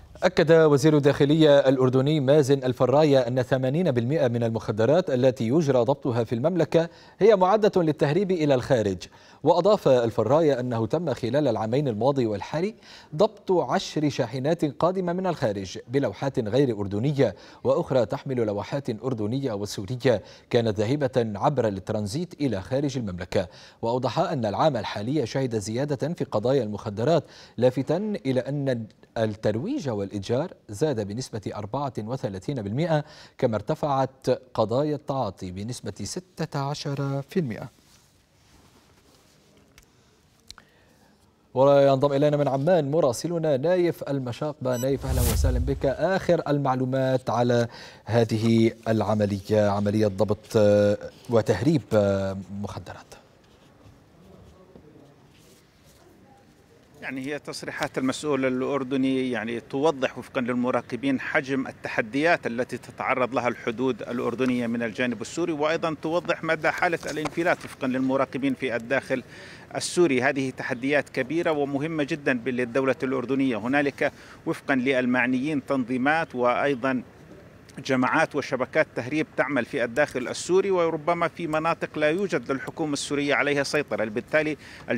أكد وزير الداخلية الأردني مازن الفراية أن 80% من المخدرات التي يجرى ضبطها في المملكة هي معدة للتهريب إلى الخارج. وأضاف الفراية أنه تم خلال العامين الماضي والحالي ضبط 10 شاحنات قادمة من الخارج بلوحات غير أردنية وأخرى تحمل لوحات أردنية وسورية كانت ذاهبة عبر الترانزيت إلى خارج المملكة. وأوضح أن العام الحالي شهد زيادة في قضايا المخدرات، لافتاً إلى أن الترويج والإتجار زاد بنسبة 34%، كما ارتفعت قضايا التعاطي بنسبة 16%. وينضم إلينا من عمان مراسلنا نايف المشاقبة. نايف، أهلا وسهلا بك. آخر المعلومات على هذه العملية، عملية ضبط وتهريب مخدرات. يعني هي تصريحات المسؤول الأردني توضح وفقا للمراقبين حجم التحديات التي تتعرض لها الحدود الأردنية من الجانب السوري، وأيضا توضح مدى حالة الانفلات وفقا للمراقبين في الداخل السوري. هذه تحديات كبيرة ومهمة جدا للدولة الأردنية. هنالك وفقا للمعنيين تنظيمات وأيضا جماعات وشبكات تهريب تعمل في الداخل السوري، وربما في مناطق لا يوجد للحكومة السورية عليها سيطرة. بالتالي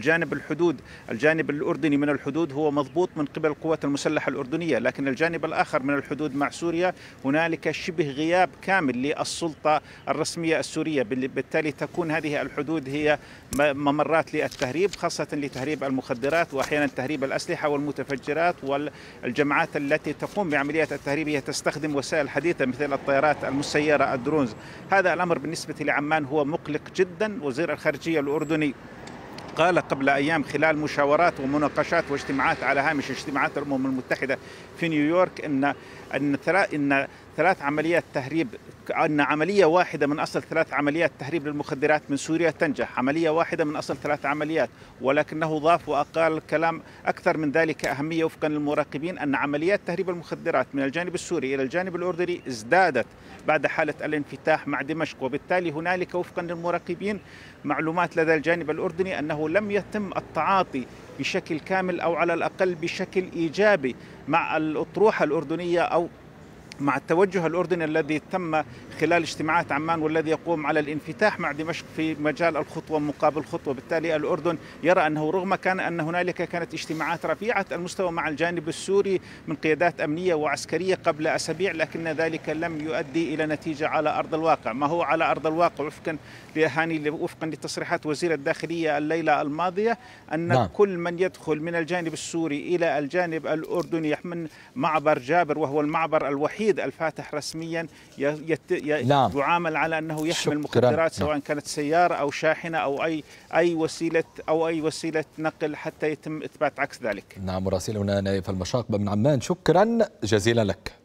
الجانب الأردني من الحدود هو مضبوط من قبل القوات المسلحة الأردنية، لكن الجانب الآخر من الحدود مع سوريا هنالك شبه غياب كامل للسلطة الرسمية السورية. بالتالي تكون هذه الحدود هي ممرات للتهريب، خاصة لتهريب المخدرات وأحيانا تهريب الأسلحة والمتفجرات. والجماعات التي تقوم بعمليات التهريب هي تستخدم وسائل حديثة مثل الطائرات المسيرة الدرونز. هذا الأمر بالنسبة لعمان هو مقلق جدا. وزير الخارجية الأردني قال قبل أيام خلال مشاورات ومناقشات واجتماعات على هامش اجتماعات الأمم المتحدة في نيويورك إن ثلاث عمليات تهريب، أن عملية واحدة من أصل 3 عمليات تهريب للمخدرات من سوريا تنجح، عملية واحدة من أصل 3 عمليات. ولكنه ضاف وقال كلام أكثر من ذلك أهمية وفقا للمراقبين، أن عمليات تهريب المخدرات من الجانب السوري إلى الجانب الأردني ازدادت بعد حالة الانفتاح مع دمشق. وبالتالي هنالك وفقا للمراقبين معلومات لدى الجانب الأردني أنه لم يتم التعاطي بشكل كامل أو على الأقل بشكل إيجابي مع الأطروحة الأردنية أو مع التوجه الأردني الذي تم خلال اجتماعات عمان والذي يقوم على الانفتاح مع دمشق في مجال الخطوة مقابل خطوة. بالتالي الأردن يرى أنه رغم أن هنالك كانت اجتماعات رفيعة المستوى مع الجانب السوري من قيادات أمنية وعسكرية قبل أسابيع، لكن ذلك لم يؤدي إلى نتيجة على أرض الواقع. ما هو على أرض الواقع وفقا لتصريحات وزير الداخلية الليلة الماضية أن كل من يدخل من الجانب السوري إلى الجانب الأردني يحمل معبر جابر، وهو المعبر الوحيد الفاتح رسميا، يعامل على أنه يحمل مخدرات، سواء كانت سيارة أو شاحنة أو أي وسيلة نقل حتى يتم إثبات عكس ذلك. نعم، مراسلنا نايف المشاقبة من عمان، شكرا جزيلا لك.